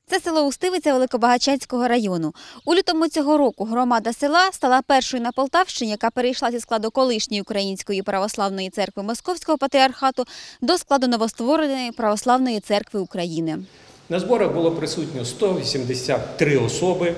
Це село Устивиця Великобагачанського району. У лютому цього року громада села стала першою на Полтавщині, яка перейшла зі складу колишньої Української православної церкви Московського патріархату до складу новоствореної Православної церкви України. На зборах було присутньо 183 особи.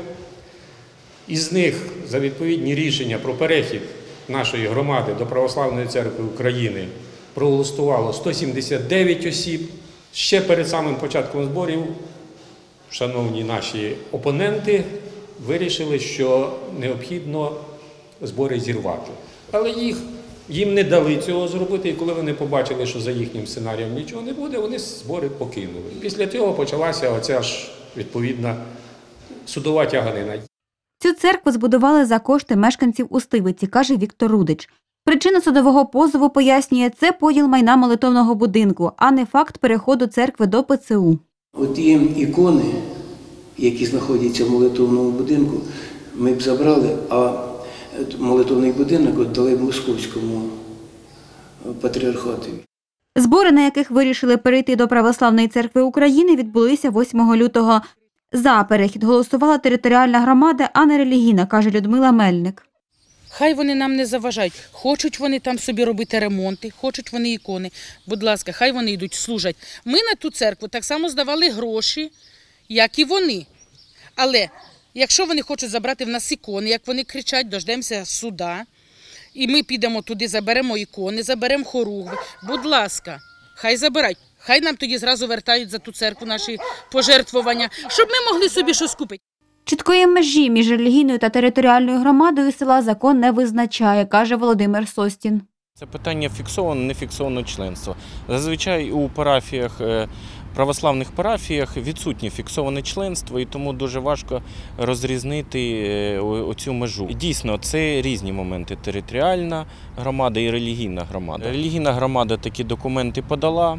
Із них за відповідні рішення про перехід нашої громади до Православної церкви України проголосувало 179 осіб. Ще перед самим початком зборів шановні наші опоненти вирішили, що необхідно збори зірвати. Але їм не дали цього зробити, і коли вони побачили, що за їхнім сценарієм нічого не буде, вони збори покинули. Після цього почалася оця ж відповідна судова тяганина. Цю церкву збудували за кошти мешканців Устивиці, каже Віктор Рудич. Причина судового позову, пояснює, це поділ майна молитовного будинку, а не факт переходу церкви до ПЦУ. От є ікони, які знаходяться в молитовному будинку, ми б забрали, а молитовний будинок віддали Московському патріархату. Збори, на яких вирішили перейти до Православної церкви України, відбулися 8 лютого. За перехід голосувала територіальна громада, а не релігійна, каже Людмила Мельник. Хай вони нам не заважають. Хочуть вони там собі робити ремонти, хочуть вони ікони. Будь ласка, хай вони йдуть, служать. Ми на ту церкву так само здавали гроші, як і вони. Але якщо вони хочуть забрати в нас ікони, як вони кричать, дождемося суда, і ми підемо туди, заберемо ікони, заберемо хоругви. Будь ласка, хай забирають. Хай нам тоді зразу вертають за ту церкву наші пожертвування, щоб ми могли собі щось купити. Чіткої межі між релігійною та територіальною громадою села закон не визначає, каже Володимир Состін. Це питання фіксовано, не фіксовано членство. Зазвичай у парафіях, православних парафіях відсутнє фіксоване членство, і тому дуже важко розрізнити оцю межу. Дійсно, це різні моменти – територіальна громада і релігійна громада. Релігійна громада такі документи подала.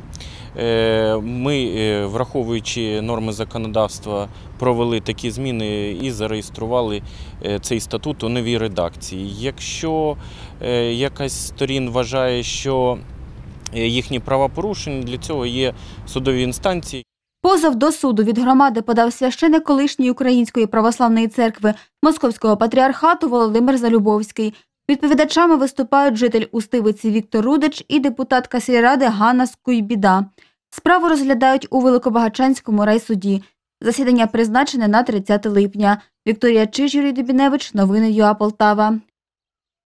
Ми, враховуючи норми законодавства, провели такі зміни і зареєстрували цей статут у новій редакції. Якщо якась з сторін вважає, що їхні права порушені, для цього є судові інстанції. Позов до суду від громади подав священик колишньої Української православної церкви Московського патріархату Володимир Залюбовський. Відповідачами виступають житель Устивиці Віктор Рудич і депутатка сільради Ганна Скуйбіда. Справу розглядають у Великобагачанському райсуді. Засідання призначене на 30 липня. Вікторія Чиж, Юрій Дубіневич. Новини ЮА Полтава.